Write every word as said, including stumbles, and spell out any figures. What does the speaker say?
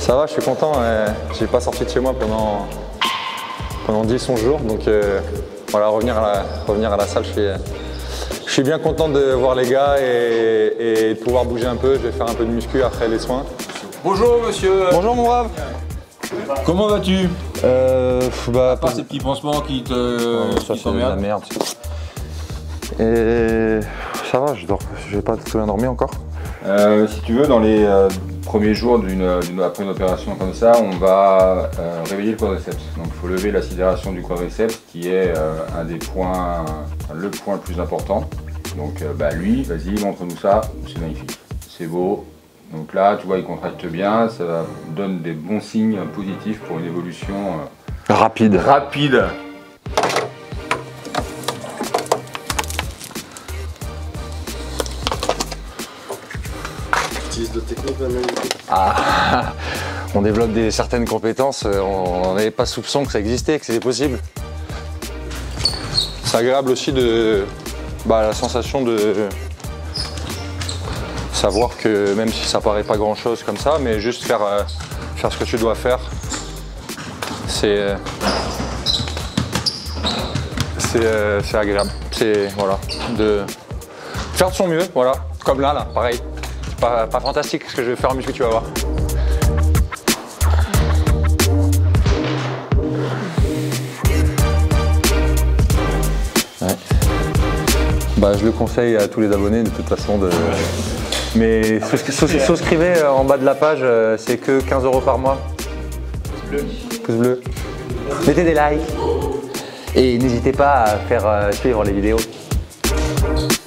Ça va, je suis content. Euh, j'ai pas sorti de chez moi pendant, pendant dix onze jours. Donc euh, voilà, revenir à, la, revenir à la salle, je suis, je suis bien content de voir les gars et, et de pouvoir bouger un peu. Je vais faire un peu de muscu après les soins. Bonjour monsieur. Bonjour mon brave. Comment vas-tu? Euh, bah, Pas ces petits pansements qui te euh, ça c'est de la merde. Et ça va, je dors, je vais pas tout endormi encore. Euh, si tu veux, dans les euh, premiers jours d'une, après une opération comme ça, on va euh, réveiller le quadriceps. Donc il faut lever la sidération du quadriceps qui est euh, un des points, enfin, le point le plus important. Donc euh, bah, lui, vas-y, montre-nous ça, c'est magnifique, c'est beau. Donc là, tu vois, il contracte bien, ça donne des bons signes positifs pour une évolution euh, rapide. rapide. De technique maintenant. Ah, on développe des, certaines compétences, on n'avait pas soupçon que ça existait, que c'était possible. C'est agréable aussi de bah, la sensation de savoir que même si ça paraît pas grand chose comme ça, mais juste faire, euh, faire ce que tu dois faire, c'est euh, c'est euh, agréable. C'est voilà, de faire de son mieux, voilà, comme là, là, pareil. Pas, pas fantastique ce que je vais faire en muscu, tu vas voir. Ouais. Bah, je le conseille à tous les abonnés de toute façon. De... Mais souscrivez en bas de la page, c'est que quinze euros par mois. Pouce bleu. Mettez des likes. Et n'hésitez pas à faire suivre les vidéos.